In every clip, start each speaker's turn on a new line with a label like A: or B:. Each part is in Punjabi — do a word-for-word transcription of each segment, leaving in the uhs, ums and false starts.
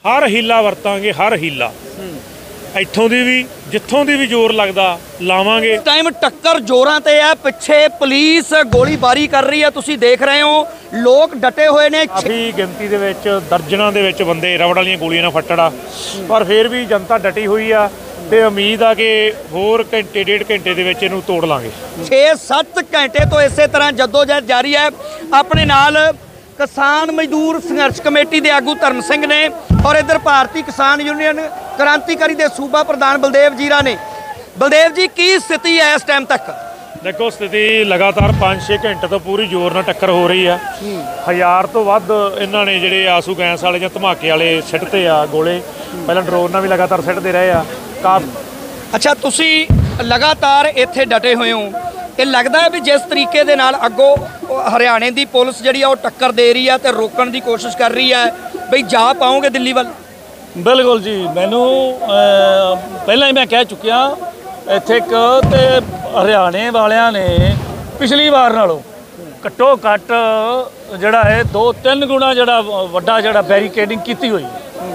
A: हर हीला वरतांगे, हर हीला इत्थों दी भी जित्थों दी भी जोर लगदा लावांगे।
B: इस टाइम टक्कर जोरां ते है, पिछे पुलिस गोलीबारी कर रही है, तुसीं देख रहे हो लोग डटे हुए ने।
A: काफ़ी गिनती दे विच दर्जनां दे विच बंदे रबड़ वालियां गोलियां नाल फट्टड़ आ, पर फिर भी जनता डटी हुई आ ते उम्मीद आ कि होर घंटे डेढ़ घंटे दे विच इहनूं तोड़ लांगे।
B: छे सत्त घंटे तो इसे तरह जद्दोजहद जारी है। अपने नाल किसान मजदूर संघर्ष कमेटी के आगू धर्म सिंह ने और इधर भारतीय किसान यूनियन क्रांतिकारी के सूबा प्रधान बलदेव जीरा ने। बलदेव जी की स्थिति है इस टाइम तक?
A: देखो स्थिति लगातार पाँच छे घंटे तो पूरी जोर नाल टक्कर हो रही है। हज़ार तो वध इन्हां ने जिहड़े आंसू गैस वाले जां धमाके वाले सिੱਟਦੇ आ गोले, पहला ड्रोन नाल भी लगातार सिੱਟਦੇ रहे आ। काफ
B: अच्छा, तुसी लगातार इत्थे डटे हुए हो, ये लगता है भी जिस तरीके दे नाल अगों हरियाणे की पुलिस जिहड़ी आ टक्कर दे रही है तो रोकने की कोशिश कर रही है, बई जा पाओगे दिल्ली वाल?
C: बिल्कुल जी, मैनू पहला ही मैं कह चुकिया इत्थे एक ते हरियाणे वालियां ने पिछली बार नालों घट्टो घट्ट जिहड़ा है दो तीन गुणा जिहड़ा वड्डा जिहड़ा बैरीकेडिंग कीती हुई,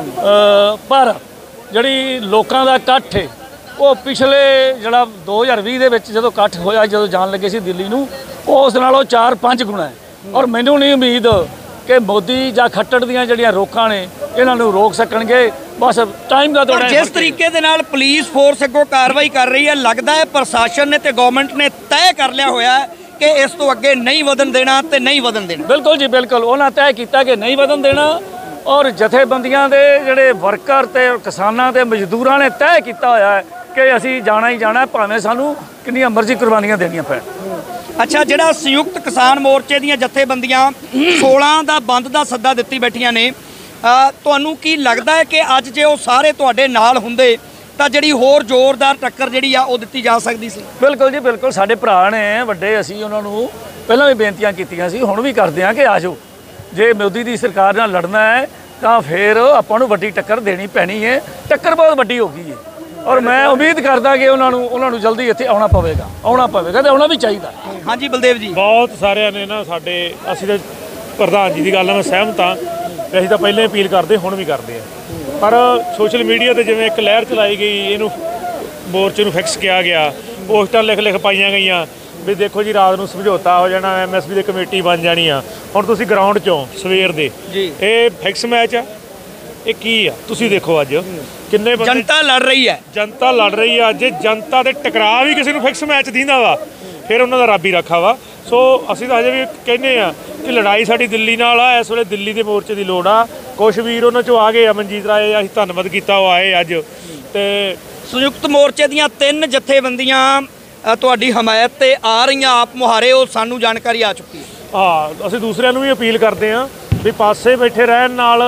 C: पर जिहड़ी लोकां दा इकट्ठ है वो पिछले जिहड़ा दो हज़ार भी दे विच जदों इकट्ठ होया, जदों जान लगे सी दिल्ली नूं, उस नालों चार पाँच गुणा है। और मैनू नहीं उम्मीद कि मोदी जां खट्टड़ दीयां जिहड़ियां रोकां ने इन्हां नूं रोक सकणगे। बस टाइम का थोड़ा
B: जिस तरीके दे नाल पुलिस फोर्स अगों कार्रवाई कर रही है, लगता है प्रशासन ने ते गवर्नमेंट ने तय कर लिया होया है कि इस तो अगे नहीं वधन देना ते नहीं वधन देना।
C: बिल्कुल जी बिल्कुल, उन्होंने तय किया कि नहीं वधन देना। और जथेबंदियां दे जिहड़े वर्कर ते किसानां ते मजदूरां ने तय किया होया है कि असीं जाना ही जाना, भावें सानूं किन्नियां मर्जी कुर्बानियां देनियां पैण।
B: अच्छा, जिहड़ा संयुक्त किसान मोर्चे दीयां जथेबंदियां सोलह दा बंद दा सद्दा दित्ती बैठियां ने, तुहानूं की लगदा है कि अज जे वो सारे तुहाडे नाल हुंदे तां जिहड़ी होर जोरदार टक्कर जिहड़ी आ ओह दित्ती जा सकदी सी?
C: बिल्कुल जी बिल्कुल, साडे भरा ने वड्डे, असीं उन्हां नूं पहिलां भी बेनतियां कीतियां सी, हुण भी करदे आ कि आ जाओ, जे मोदी दी सरकार नाल लड़ना है तां फिर आपां नूं वड्डी टक्कर देनी पैनी है। टक्कर बहुत वड्डी हो गई है और मैं उम्मीद करदा कि उन्हां नूं उन्हां नूं जल्दी इत्थे आउणा पवेगा, आउणा पवेगा ते आउणा भी चाहिदा।
B: हाँ जी बलदेव जी,
A: बहुत सारिਆਂ ने ना साडे, ਅਸੀਂ ਤਾਂ ਪ੍ਰਧਾਨ ਜੀ ਦੀ ਗੱਲ ਨਾਲ ਮੈਂ ਸਹਿਮਤ ਹਾਂ, ਅਸੀਂ ਤਾਂ ਪਹਿਲਾਂ ਅਪੀਲ ਕਰਦੇ ਹੁਣ ਵੀ ਕਰਦੇ ਆ, ਪਰ ਸੋਸ਼ਲ ਮੀਡੀਆ ਤੇ ਜਿਵੇਂ ਇੱਕ ਲਹਿਰ ਚਲਾਈ ਗਈ, ਇਹਨੂੰ ਮੋਰਚੇ ਨੂੰ ਫਿਕਸ ਕਿਹਾ ਗਿਆ, ਪੋਸਟਾਂ ਲਿਖ ਲਿਖ ਪਾਈਆਂ ਗਈਆਂ ਵੀ ਦੇਖੋ ਜੀ ਰਾਤ ਨੂੰ ਸਮਝੌਤਾ ਹੋ ਜਾਣਾ, ਐਮ ਐਸ ਪੀ ਦੀ ਕਮੇਟੀ ਬਣ ਜਾਣੀ ਆ। ਹੁਣ ਤੁਸੀਂ ਗਰਾਊਂਡ 'ਚੋਂ ਸਵੇਰ ਦੇ ਇਹ ਫਿਕਸ ਮੈਚ ਆ, ਇਹ ਕੀ ਆ ਤੁਸੀਂ ਦੇਖੋ ਅੱਜ ਕਿੰਨੇ ਬੰਦੇ,
B: जनता लड़ रही है,
A: जनता लड़ रही है। जे जनता ਦੇ ਟਕਰਾ ਵੀ ਕਿਸੇ ਨੂੰ ਫਿਕਸ ਮੈਚ ਦਿੰਦਾ ਵਾ ਫਿਰ ਉਹਨਾਂ ਦਾ ਰੱਬ ਹੀ ਰੱਖਾ ਵਾ। ਸੋ ਅਸੀਂ ਤਾਂ ਅਜੇ ਵੀ ਕਹਿੰਦੇ ਆ ਕਿ ਲੜਾਈ ਸਾਡੀ ਦਿੱਲੀ ਨਾਲ ਆ, ਇਸ ਵੇਲੇ ਦਿੱਲੀ ਦੇ ਮੋਰਚੇ ਦੀ ਲੋੜ ਆ। ਕੁਛ ਵੀਰ ਉਹਨਾਂ 'ਚੋਂ ਆ ਗਏ ਆ, ਮਨਜੀਤ ਰਾਏ, ਅਸੀਂ ਧੰਨਵਾਦ ਕੀਤਾ ਉਹ ਆਏ ਅੱਜ। ਤੇ
B: ਸੰਯੁਕਤ ਮੋਰਚੇ ਦੀਆਂ ਤਿੰਨ ਜਥੇਬੰਦੀਆਂ ਤੁਹਾਡੀ ਹਮਾਇਤ ਤੇ ਆ ਰਹੀਆਂ, ਆਪ ਮੁਹਾਰੇ, ਉਹ ਸਾਨੂੰ ਜਾਣਕਾਰੀ ਆ ਚੁੱਕੀ ਹੈ।
A: ਹਾਂ, ਅਸੀਂ ਦੂਸਰਿਆਂ ਨੂੰ ਵੀ ਅਪੀਲ ਕਰਦੇ ਹਾਂ ਵੀ ਪਾਸੇ ਬੈਠੇ ਰਹਿਣ ਨਾਲ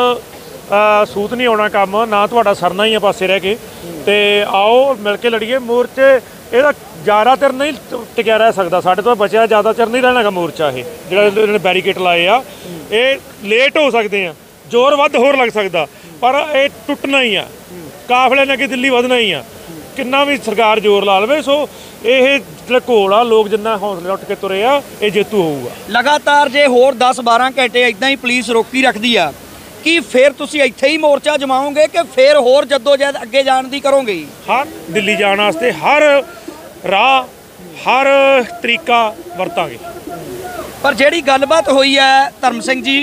A: ਸੂਤ ਨਹੀਂ ਆਉਣਾ ਕੰਮ, ਨਾ ਤੁਹਾਡਾ ਸਰਨਾ ਹੀ ਆ ਪਾਸੇ ਰਹਿ ਕੇ, ਤੇ ਆਓ ਮਿਲ ਕੇ ਲੜੀਏ। ਮੋਰਚੇ ਇਹਦਾ ਜ਼ਿਆਦਾ ਚਿਰ ਨਹੀਂ ਟਿਕਿਆ ਰਹਿ ਸਕਦਾ, ਸਾਡੇ ਤੋਂ ਬਚਿਆ ਜ਼ਿਆਦਾ ਚਿਰ ਨਹੀਂ ਰਹਿਣਾਗਾ ਮੋਰਚਾ। ਇਹ ਜਿਹੜਾ ਇਹਨਾਂ ਨੇ ਬੈਰੀਕੇਡ ਲਾਏ ਆ, ਇਹ ਲੇਟ ਹੋ ਸਕਦੇ ਆ, ਜ਼ੋਰ ਵੱਧ ਹੋਰ ਲੱਗ ਸਕਦਾ, ਪਰ ਇਹ ਟੁੱਟਣਾ ਹੀ ਆ, ਕਾਫਲੇ ਨੇ ਅੱਗੇ ਦਿੱਲੀ ਵਧਣਾ ਹੀ ਆ, ਕਿੰਨਾ ਵੀ ਸਰਕਾਰ ਜ਼ੋਰ ਲਾ ਲਵੇ। ਸੋ ਇਹ ਜਿਹੜਾ ਘੋਲ ਆ, ਲੋਕ ਜਿੰਨਾ ਹੌਸਲੇ ਉੱਠ ਕੇ ਤੁਰੇ ਆ, ਇਹ ਜੇਤੂ ਹੋਊਗਾ।
B: ਲਗਾਤਾਰ ਜੇ ਹੋਰ ਦਸ ਬਾਰਾਂ ਘੰਟੇ ਇੱਦਾਂ ਹੀ ਪੁਲਿਸ ਰੋਕੀ ਰੱਖਦੀ ਆ, ਕਿ ਫਿਰ ਤੁਸੀਂ ਇੱਥੇ ਹੀ ਮੋਰਚਾ ਜਮਾਓਗੇ ਕਿ ਫਿਰ ਹੋਰ ਜੱਦੋਜਹਿਦ ਅੱਗੇ ਜਾਣ ਦੀ ਕਰੋਗੇ?
A: ਹਰ ਦਿੱਲੀ ਜਾਣ ਵਾਸਤੇ ਹਰ ਰਾਹ, ਹਰ ਤਰੀਕਾ ਵਰਤਾਂਗੇ।
B: ਪਰ ਜਿਹੜੀ ਗੱਲਬਾਤ ਹੋਈ ਹੈ ਧਰਮ ਸਿੰਘ ਜੀ,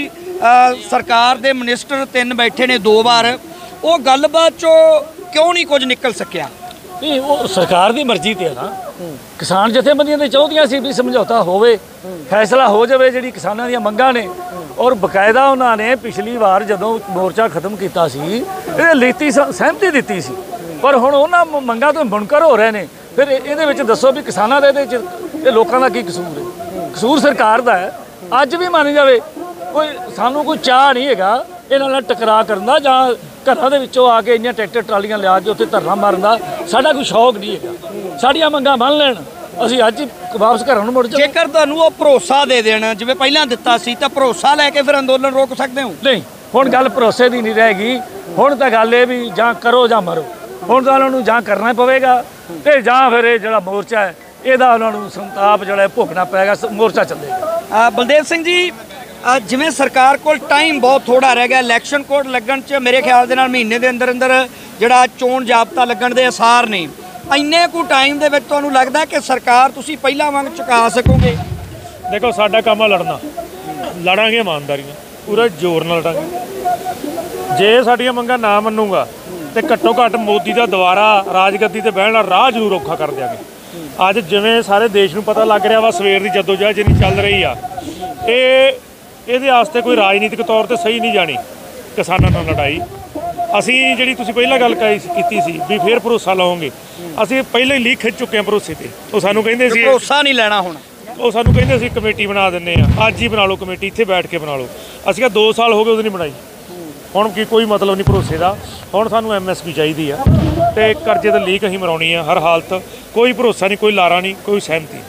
B: ਸਰਕਾਰ ਦੇ ਮਿਨਿਸਟਰ ਤਿੰਨ ਬੈਠੇ ਨੇ ਦੋ ਵਾਰ, ਉਹ ਗੱਲਬਾਤ 'ਚੋਂ ਕਿਉਂ ਨਹੀਂ ਕੁਝ ਨਿਕਲ ਸਕਿਆ?
C: नहीं वो सरकार की मर्जी ते है ना, किसान जथेबंदियां तो चाहदियां सी भी समझौता होवे, फैसला हो जाए जी किसानों दी मंगां ने। और बकायदा उन्होंने पिछली बार जदों मोर्चा खत्म किया सी लीती सहमति दी सी, पर हुण उन्हां मंगां तो मुनकर हो रहे हैं। फिर ये दसो भी किसानों के लोगों का की कसूर है? कसूर सरकार का है। अज भी मानी जाए कोई सानू कोई चाह नहीं है इन्हां नाल टकरा करन दा, जां घरां दे विचों आके इन्नियां ट्रैक्टर ट्रालियां लिया के उत्ते धरना मारन दा साडा कोई शौक नहीं है। साडियां मंगां मंन लैण, ਅਸੀਂ ਅੱਜ ਵਾਪਸ ਘਰਾਂ ਨੂੰ ਮੁੜ ਜਾਓ।
B: ਜੇਕਰ ਤੁਹਾਨੂੰ ਉਹ ਭਰੋਸਾ ਦੇ ਦੇਣ ਜਿਵੇਂ ਪਹਿਲਾਂ ਦਿੱਤਾ ਸੀ ਤਾਂ ਭਰੋਸਾ ਲੈ ਕੇ ਫਿਰ ਅੰਦੋਲਨ ਰੋਕ ਸਕਦੇ ਹੋ?
C: ਨਹੀਂ, ਹੁਣ ਗੱਲ ਭਰੋਸੇ ਦੀ ਨਹੀਂ ਰਹੇਗੀ, ਹੁਣ ਤਾਂ ਗੱਲ ਇਹ ਵੀ ਜਾਂ ਕਰੋ ਜਾਂ ਮਰੋ। ਹੁਣ ਤਾਂ ਉਹਨਾਂ ਨੂੰ ਜਾਂ ਕਰਨਾ ਪਵੇਗਾ ਤੇ ਜਾਂ ਫਿਰ ਇਹ ਜਿਹੜਾ ਮੋਰਚਾ ਹੈ ਇਹਦਾ ਉਹਨਾਂ ਨੂੰ ਸੰਤਾਪ ਜਿਹੜਾ ਭੋਗਣਾ ਪਏਗਾ, ਮੋਰਚਾ ਚੱਲੇਗਾ।
B: ਬਲਦੇਵ ਸਿੰਘ ਜੀ, ਅ, ਜਿਵੇਂ ਸਰਕਾਰ ਕੋਲ ਟਾਈਮ ਬਹੁਤ ਥੋੜਾ ਰਹਿ ਗਿਆ, ਇਲੈਕਸ਼ਨ ਕੋਡ ਲੱਗਣ 'ਚ ਮੇਰੇ ਖਿਆਲ ਦੇ ਨਾਲ ਮਹੀਨੇ ਦੇ ਅੰਦਰ ਅੰਦਰ ਜਿਹੜਾ ਚੋਣ ਜਾਬਤਾ ਲੱਗਣ ਦੇ ਅਸਾਰ ਨੇ, ਇੰਨੇ ਕੁ ਟਾਈਮ ਦੇ ਵਿੱਚ ਤੁਹਾਨੂੰ ਲੱਗਦਾ ਕਿ ਸਰਕਾਰ ਤੁਸੀਂ ਪਹਿਲਾਂ ਵਾਂਗ ਚੁਕਾ ਸਕੋਗੇ?
A: ਦੇਖੋ ਸਾਡਾ ਕੰਮ ਆ ਲੜਨਾ, ਲੜਾਂਗੇ ਇਮਾਨਦਾਰੀ ਨਾਲ, ਪੂਰਾ ਜ਼ੋਰ ਨਾਲ ਲੜਾਂਗੇ। ਜੇ ਸਾਡੀਆਂ ਮੰਗਾਂ ਨਾ ਮੰਨੂਗਾ ਤੇ ਘੱਟੋ ਘੱਟ ਮੋਦੀ ਦਾ ਦੁਬਾਰਾ ਰਾਜਗੱਦੀ ਤੇ ਬਹਿਣ ਦਾ ਰਾਹ ਜ਼ਰੂਰ ਔਖਾ ਕਰ ਦਿਆਂਗੇ। ਅੱਜ ਜਿਵੇਂ ਸਾਰੇ ਦੇਸ਼ ਨੂੰ ਪਤਾ ਲੱਗ ਰਿਹਾ ਵਾ ਸਵੇਰ ਦੀ ਜਦੋਜਹਿਦ ਜਿਹੜੀ ਚੱਲ ਰਹੀ ਆ, ਇਹ ਇਹਦੇ ਵਾਸਤੇ ਕੋਈ ਰਾਜਨੀਤਿਕ ਤੌਰ ਤੇ ਸਹੀ ਨਹੀਂ ਜਾਣੀ ਕਿਸਾਨਾਂ ਨਾਲ ਲੜਾਈ। ਅਸੀਂ ਜਿਹੜੀ ਤੁਸੀਂ ਪਹਿਲਾਂ ਗੱਲ ਕੀਤੀ ਸੀ ਵੀ ਫਿਰ ਭਰੋਸਾ ਲਾਓਗੇ, ਅਸੀਂ ਪਹਿਲਾਂ ਹੀ ਲੀਕ ਖਿੱਚ ਚੁੱਕੇ ਹਾਂ ਭਰੋਸੇ ਤੇ। ਉਹ ਸਾਨੂੰ ਕਹਿੰਦੇ ਸੀ
B: ਭਰੋਸਾ ਨਹੀਂ ਲੈਣਾ ਹੁਣ,
A: ਉਹ ਸਾਨੂੰ ਕਹਿੰਦੇ ਸੀ ਕਮੇਟੀ ਬਣਾ ਦਿੰਦੇ ਆ, ਅੱਜ ਹੀ ਬਣਾ ਲਓ ਕਮੇਟੀ, ਇੱਥੇ ਬੈਠ ਕੇ ਬਣਾ ਲਓ। ਅਸੀਂ ਕਿਹਾ ਦੋ ਸਾਲ ਹੋ ਗਏ ਉਹਦੀ ਨਹੀਂ ਬਣਾਈ, ਹੁਣ ਕੀ ਕੋਈ ਮਤਲਬ ਨਹੀਂ ਭਰੋਸੇ ਦਾ। ਹੁਣ ਸਾਨੂੰ ਐਮ ਐਸ ਪੀ ਚਾਹੀਦੀ ਆ ਤੇ ਕਰਜ਼ੇ ਦੀ ਲੀਕ ਅਸੀਂ ਮਰਾਉਣੀ ਆ ਹਰ ਹਾਲਤ। ਕੋਈ ਭਰੋਸਾ ਨਹੀਂ, ਕੋਈ ਲਾਰਾ ਨਹੀਂ, ਕੋਈ ਸਹਿਮਤੀ।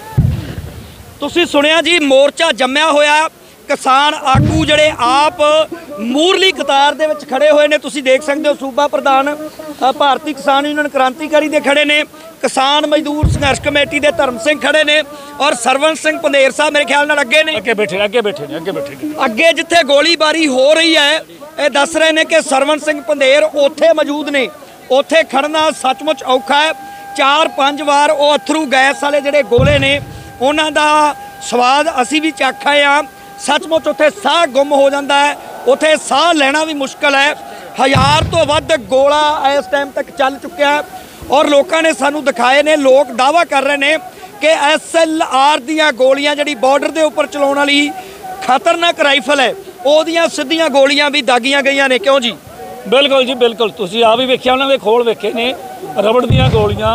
B: ਤੁਸੀਂ ਸੁਣਿਆ ਜੀ, ਮੋਰਚਾ ਜੰਮਿਆ ਹੋਇਆ, ਕਿਸਾਨ ਆਗੂ ਜਿਹੜੇ ਆਪ ਮੂਰਲੀ ਕਤਾਰ ਦੇ ਵਿੱਚ ਖੜੇ ਹੋਏ ਨੇ। ਤੁਸੀਂ ਦੇਖ ਸਕਦੇ ਹੋ ਸੂਬਾ ਪ੍ਰਧਾਨ ਅ, ਭਾਰਤੀ ਕਿਸਾਨ ਯੂਨੀਅਨ ਕ੍ਰਾਂਤੀਕਾਰੀ ਦੇ ਖੜੇ ਨੇ, ਕਿਸਾਨ ਮਜ਼ਦੂਰ ਸੰਘਰਸ਼ ਕਮੇਟੀ ਦੇ ਧਰਮ ਸਿੰਘ ਖੜੇ ਨੇ, ਔਰ ਸਰਵਨ ਸਿੰਘ ਪੰਧੇਰ ਸਾਹਿਬ ਮੇਰੇ ਖਿਆਲ ਨਾਲ ਅੱਗੇ ਨੇ,
C: ਅੱਗੇ ਬੈਠੇ ਨੇ ਅੱਗੇ ਬੈਠੇ ਨੇ ਅੱਗੇ ਬੈਠੇ ਨੇ
B: ਅੱਗੇ ਜਿੱਥੇ ਗੋਲੀਬਾਰੀ ਹੋ ਰਹੀ ਹੈ। ਇਹ ਦੱਸ ਰਹੇ ਨੇ ਕਿ ਸਰਵਨ ਸਿੰਘ ਪੰਧੇਰ ਉੱਥੇ ਮੌਜੂਦ ਨੇ। ਉੱਥੇ ਖੜਨਾ ਸੱਚਮੁੱਚ ਔਖਾ ਹੈ। ਚਾਰ ਪੰਜ ਵਾਰ ਉਹ ਅਥਰੂ ਗੈਸ ਵਾਲੇ ਜਿਹੜੇ ਗੋਲੇ ਨੇ ਉਹਨਾਂ ਦਾ ਸਵਾਦ ਅਸੀਂ ਵੀ ਚੱਖ ਆਏ ਹਾਂ। ਸੱਚਮੁੱਚ ਉੱਥੇ ਸਾਹ ਗੁੰਮ ਹੋ ਜਾਂਦਾ ਹੈ, ਉੱਥੇ ਸਾਹ ਲੈਣਾ ਵੀ ਮੁਸ਼ਕਲ ਹੈ। ਹਜ਼ਾਰ ਤੋਂ ਵੱਧ ਗੋਲਾ ਇਸ ਟਾਈਮ ਤੱਕ ਚੱਲ ਚੁੱਕਿਆ ਹੈ ਔਰ ਲੋਕਾਂ ਨੇ ਸਾਨੂੰ ਦਿਖਾਏ ਨੇ। ਲੋਕ ਦਾਅਵਾ ਕਰ ਰਹੇ ਨੇ ਕਿ ਐਸ ਐਲ ਆਰ ਦੀਆਂ ਗੋਲੀਆਂ ਜਿਹੜੀ ਬਾਰਡਰ ਦੇ ਉੱਪਰ ਚਲਾਉਣ ਵਾਲੀ ਖਤਰਨਾਕ ਰਾਈਫਲ ਹੈ, ਉਹਦੀਆਂ ਸਿੱਧੀਆਂ ਗੋਲੀਆਂ ਵੀ ਦਾਗੀਆਂ ਗਈਆਂ ਨੇ। ਕਿਉਂ ਜੀ?
C: ਬਿਲਕੁਲ ਜੀ ਬਿਲਕੁਲ, ਤੁਸੀਂ ਆ ਵੀ ਵੇਖਿਆ, ਉਹਨਾਂ ਦੇ ਖੋਲ ਵੇਖੇ ਨੇ, ਰਬੜ ਦੀਆਂ ਗੋਲੀਆਂ,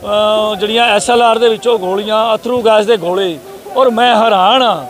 C: ਅ, ਜਿਹੜੀਆਂ ਐਸ ਐਲ ਆਰ ਦੇ ਵਿੱਚੋਂ ਗੋਲੀਆਂ, ਅਥਰੂ ਗੈਸ ਦੇ ਗੋਲੇ। ਔਰ ਮੈਂ ਹੈਰਾਨ ਹਾਂ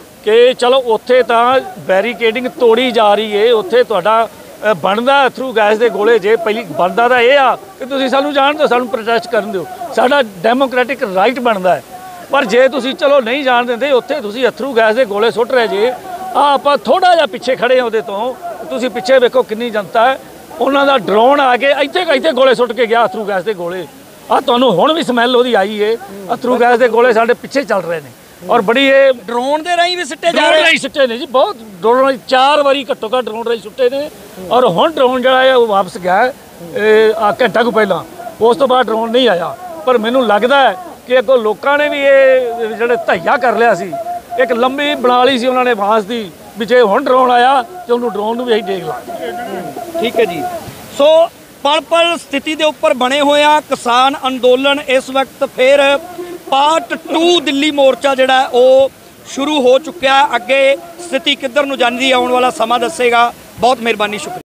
C: ਕਿ ਚਲੋ ਉੱਥੇ ਤਾਂ ਬੈਰੀਕੇਡਿੰਗ ਤੋੜੀ ਜਾ ਰਹੀ ਏ, ਉੱਥੇ ਤੁਹਾਡਾ ਅ, ਬਣਦਾ ਅਥਰੂ ਗੈਸ ਦੇ ਗੋਲੇ। ਜੇ ਪਹਿਲੀ ਬਣਦਾ ਤਾਂ ਇਹ ਆ ਕਿ ਤੁਸੀਂ ਸਾਨੂੰ ਜਾਣ ਦਿਓ, ਸਾਨੂੰ ਪ੍ਰੋਟੈਸਟ ਕਰਨ ਦਿਓ, ਸਾਡਾ ਡੈਮੋਕ੍ਰੈਟਿਕ ਰਾਈਟ ਬਣਦਾ ਹੈ। ਪਰ ਜੇ ਤੁਸੀਂ ਚਲੋ ਨਹੀਂ ਜਾਣ ਦਿੰਦੇ, ਉੱਥੇ ਤੁਸੀਂ ਅਥਰੂ ਗੈਸ ਦੇ ਗੋਲੇ ਸੁੱਟ ਰਹੇ ਜੇ। ਆ ਆਪਾਂ ਥੋੜਾ ਜਿਹਾ ਪਿੱਛੇ ਖੜੇ ਹਾਂ ਉਹਦੇ ਤੋਂ, ਤੁਸੀਂ ਪਿੱਛੇ ਵੇਖੋ ਕਿੰਨੀ ਜਨਤਾ ਹੈ। ਉਹਨਾਂ ਦਾ ਡਰੋਨ ਆ ਕੇ ਇੱਥੇ ਇੱਥੇ ਗੋਲੇ ਸੁੱਟ ਕੇ ਗਿਆ, ਅਥਰੂ ਗੈਸ ਦੇ ਗੋਲੇ। ਆ ਤੁਹਾਨੂੰ ਹੁਣ ਵੀ ਸਮੈਲ ਉਹਦੀ ਆਈ ਏ। ਅਥਰੂ ਗੈਸ ਦੇ ਗੋਲੇ ਸਾਡੇ ਪਿੱਛੇ ਚੱਲ ਰਹੇ ਨੇ ਔਰ ਬੜੀ ਇਹ
B: ਡਰੋਨ ਦੇ ਰਾਹੀਂ ਵੀ ਸਿੱਟੇ ਜਾ
C: ਡਰੋਨ
B: ਰਹੇ
C: ਰਾਹੀਂ ਸੁੱਟੇ ਨੇ ਜੀ, ਬਹੁਤ ਡਰੋਨ ਰਾਹੀਂ, ਚਾਰ ਵਾਰੀ ਘੱਟੋ ਘੱਟ ਡਰੋਨ ਰਾਹੀਂ ਸੁੱਟੇ ਨੇ। ਔਰ ਹੁਣ ਡਰੋਨ ਜਿਹੜਾ ਹੈ ਉਹ ਵਾਪਸ ਗਿਆ ਇਹ ਆ ਘੰਟਾ ਕੁ ਪਹਿਲਾਂ, ਉਸ ਤੋਂ ਬਾਅਦ ਡਰੋਨ ਨਹੀਂ ਆਇਆ। ਪਰ ਮੈਨੂੰ ਲੱਗਦਾ ਹੈ ਕਿ ਅੱਗੋਂ ਲੋਕਾਂ ਨੇ ਵੀ ਇਹ ਜਿਹੜੇ ਧਈਆ ਕਰ ਲਿਆ ਸੀ, ਇੱਕ ਲੰਬੀ ਬਣਾ ਲਈ ਸੀ ਉਹਨਾਂ ਨੇ ਬਾਂਸ ਦੀ, ਵੀ ਜੇ ਹੁਣ ਡਰੋਨ ਆਇਆ ਤੇ ਉਹਨੂੰ ਡਰੋਨ ਨੂੰ ਵੀ ਅਸੀਂ ਦੇਖ ਲਾਂਗੇ।
B: ਠੀਕ ਹੈ ਜੀ। ਸੋ ਪਲ ਪਲ ਸਥਿਤੀ ਦੇ ਉੱਪਰ ਬਣੇ ਹੋਏ ਆ ਕਿਸਾਨ ਅੰਦੋਲਨ। ਇਸ ਵਕਤ ਫਿਰ ਪਾਰਟ ਟੂ ਦਿੱਲੀ ਮੋਰਚਾ ਜਿਹੜਾ ਉਹ ਸ਼ੁਰੂ ਹੋ ਚੁੱਕਿਆ। ਅੱਗੇ ਸਥਿਤੀ ਕਿੱਧਰ ਨੂੰ ਜਾਂਦੀ, ਆਉਣ ਵਾਲਾ ਸਮਾਂ ਦੱਸੇਗਾ। ਬਹੁਤ ਮਿਹਰਬਾਨੀ, ਸ਼ੁਕਰੀਆ।